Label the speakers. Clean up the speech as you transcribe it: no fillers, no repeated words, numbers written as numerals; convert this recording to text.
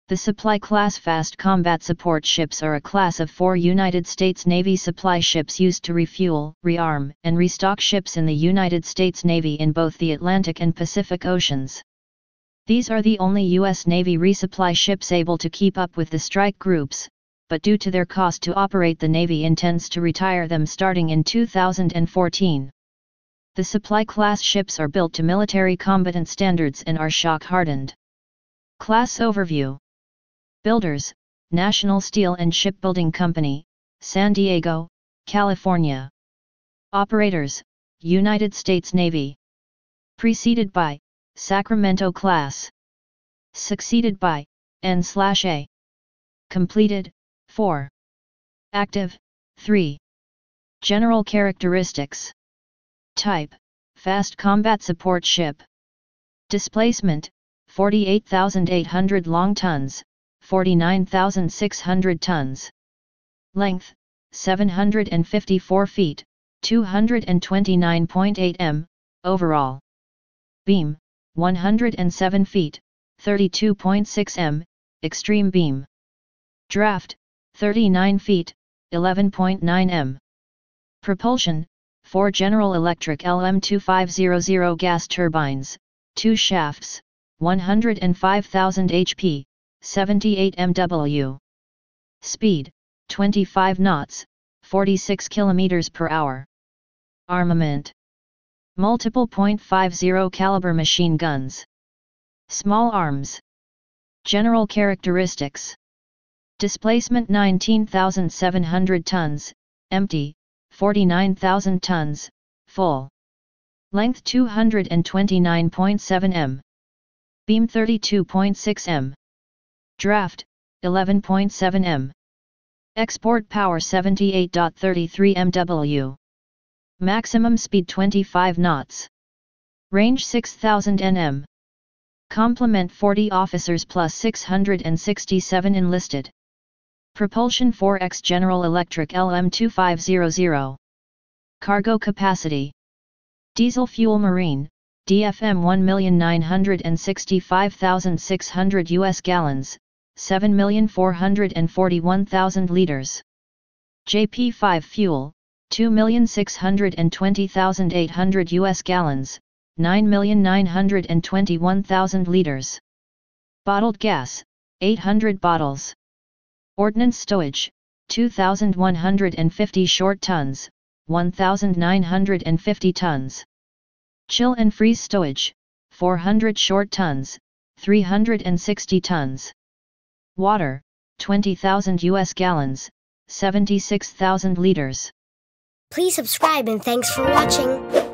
Speaker 1: The Supply Class Fast Combat Support Ships are a class of 4 United States Navy supply ships used to refuel, rearm, and restock ships in the United States Navy in both the Atlantic and Pacific Oceans. These are the only U.S. Navy resupply ships able to keep up with the strike groups, but due to their cost to operate, the Navy intends to retire them starting in 2014. The supply class ships are built to military combatant standards and are shock-hardened. Class Overview. Builders: National Steel and Shipbuilding Company, San Diego, California. Operators: United States Navy. Preceded by Sacramento class. Succeeded by N/A. Completed 4. Active 3. General characteristics. Type: Fast Combat Support Ship. Displacement: 48,800 long tons, 49,600 tons. Length: 754 feet, 229.8 m, overall. Beam: 107 feet, 32.6 m, extreme beam. Draft: 39 feet, 11.9 m. Propulsion: 4 General Electric LM2500 gas turbines, 2 shafts, 105,000 HP, 78 MW. Speed: 25 knots, 46 km per hour. Armament: multiple .50 caliber machine guns. Small arms. General characteristics. Displacement: 19,700 tons, empty, 49,000 tons, full. Length: 229.7 m. Beam: 32.6 m. Draft: 11.7 m. Export power: 78.33 MW. Maximum speed: 25 knots. Range: 6,000 nm. Complement: 40 officers plus 667 enlisted. Propulsion: 4x General Electric LM2500. Cargo capacity. Diesel fuel marine, DFM 1,965,600 US gallons, 7,441,000 liters. JP5 fuel, 2,620,800 US gallons, 9,921,000 liters. Bottled gas, 800 bottles. Ordnance stowage, 2,150 short tons, 1,950 tons. Chill and freeze stowage, 400 short tons, 360 tons. Water, 20,000 US gallons, 76,000 liters.
Speaker 2: Please subscribe and thanks for watching.